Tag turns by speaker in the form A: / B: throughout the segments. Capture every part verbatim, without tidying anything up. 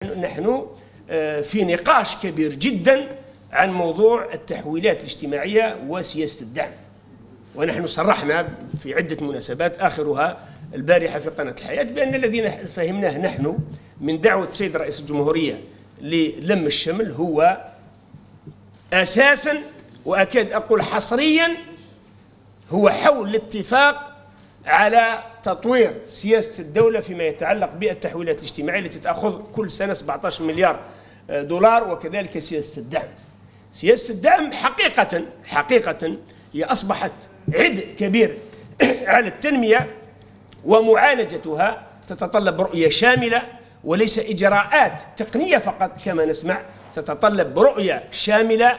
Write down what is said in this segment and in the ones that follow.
A: نحن في نقاش كبير جدا عن موضوع التحويلات الاجتماعية وسياسة الدعم، ونحن صرحنا في عدة مناسبات آخرها البارحة في قناة الحياة بأن الذي فهمناه نحن من دعوة السيد رئيس الجمهورية للم الشمل هو أساسا وأكاد أقول حصريا هو حول الاتفاق على تطوير سياسة الدولة فيما يتعلق بالتحويلات الاجتماعية التي تأخذ كل سنة سبعة عشر مليار دولار، وكذلك سياسة الدعم. سياسة الدعم حقيقة حقيقة هي أصبحت عبء كبير على التنمية، ومعالجتها تتطلب رؤية شاملة وليس إجراءات تقنية فقط كما نسمع، تتطلب رؤية شاملة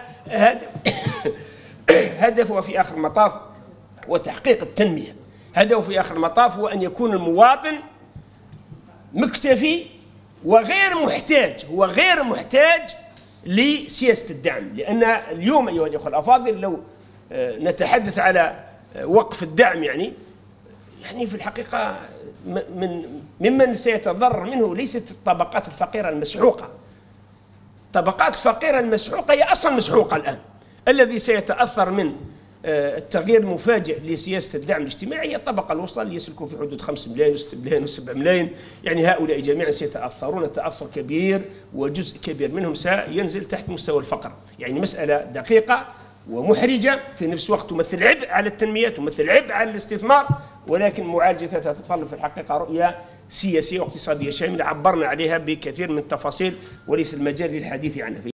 A: هدفها في آخر المطاف وتحقيق التنمية. هدفه في آخر المطاف هو أن يكون المواطن مكتفي وغير محتاج، هو غير محتاج لسياسة الدعم. لأن اليوم أيها الأخوة الأفاضل لو نتحدث على وقف الدعم يعني يعني في الحقيقة من ممن سيتضرر منه ليست الطبقات الفقيرة المسحوقة. الطبقات الفقيرة المسحوقة هي أصلا مسحوقة الآن. الذي سيتأثر من التغيير المفاجئ لسياسة الدعم الاجتماعي هي الطبقة الوسطى اللي يسلكوا في حدود خمسة ملايين وستة ملايين وسبعة ملايين، يعني هؤلاء جميعا سيتأثرون تأثر كبير، وجزء كبير منهم سينزل تحت مستوى الفقر. يعني مسألة دقيقة ومحرجة في نفس الوقت، تمثل عبء على التنمية، تمثل عبء على الاستثمار، ولكن معالجتها تتطلب في الحقيقة رؤية سياسية واقتصادية شاملة عبرنا عليها بكثير من التفاصيل وليس المجال للحديث عنها.